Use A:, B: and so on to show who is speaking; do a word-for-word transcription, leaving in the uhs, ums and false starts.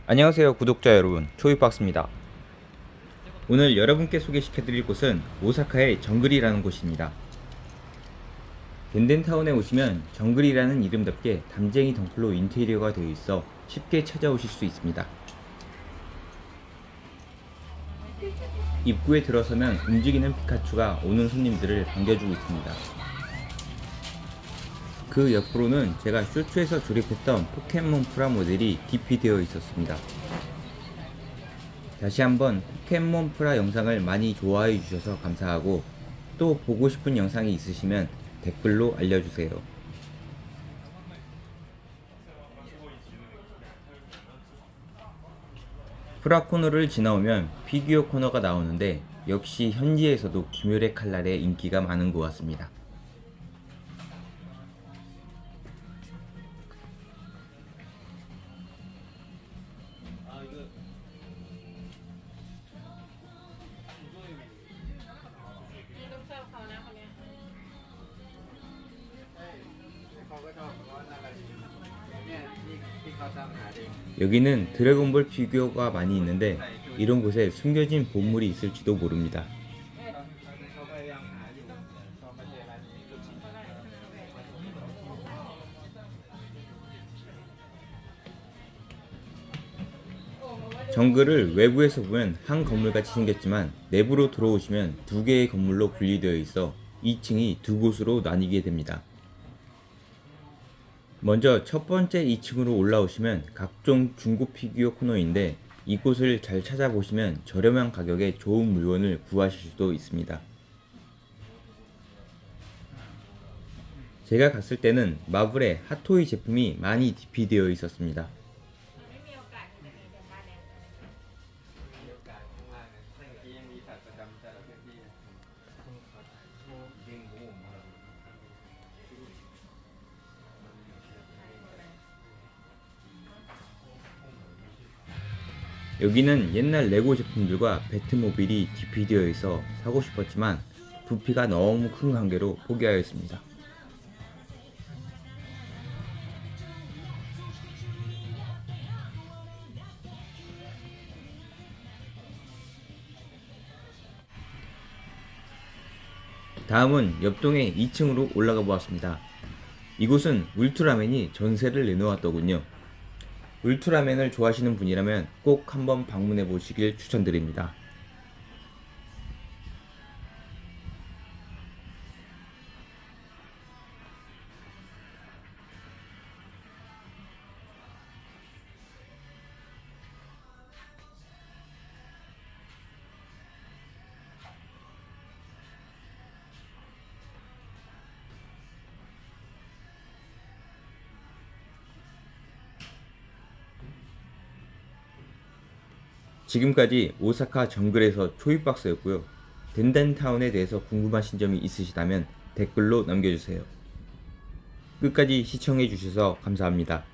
A: 안녕하세요 구독자 여러분, 초이박스입니다. 오늘 여러분께 소개시켜드릴 곳은 오사카의 정글이라는 곳입니다. 덴덴타운에 오시면 정글이라는 이름답게 담쟁이 덩굴로 인테리어가 되어 있어 쉽게 찾아오실 수 있습니다. 입구에 들어서면 움직이는 피카츄가 오는 손님들을 반겨주고 있습니다. 그 옆으로는 제가 쇼츠에서 조립했던 포켓몬 프라모델이 디피되어 있었습니다. 다시 한번 포켓몬 프라 영상을 많이 좋아해 주셔서 감사하고, 또 보고 싶은 영상이 있으시면 댓글로 알려주세요. 프라 코너를 지나오면 피규어 코너가 나오는데, 역시 현지에서도 김효래 칼날의 인기가 많은 것 같습니다. 여기는 드래곤볼 피규어가 많이 있는데, 이런 곳에 숨겨진 보물이 있을지도 모릅니다. 정글을 외부에서 보면 한 건물같이 생겼지만, 내부로 들어오시면 두 개의 건물로 분리되어 있어 이 층이 두 곳으로 나뉘게 됩니다. 먼저 첫 번째 이 층으로 올라오시면 각종 중고 피규어 코너인데, 이곳을 잘 찾아보시면 저렴한 가격에 좋은 물건을 구하실 수도 있습니다. 제가 갔을 때는 마블의 핫토이 제품이 많이 디피되어 있었습니다. 여기는 옛날 레고 제품들과 배트모빌이 디피되어 있어 사고 싶었지만 부피가 너무 큰 관계로 포기하였습니다. 다음은 옆동의 이 층으로 올라가 보았습니다. 이곳은 울트라맨이 전세를 내놓았더군요. 울트라맨을 좋아하시는 분이라면 꼭 한번 방문해 보시길 추천드립니다. 지금까지 오사카 정글에서 초이박스였고요. 덴덴타운에 대해서 궁금하신 점이 있으시다면 댓글로 남겨주세요. 끝까지 시청해주셔서 감사합니다.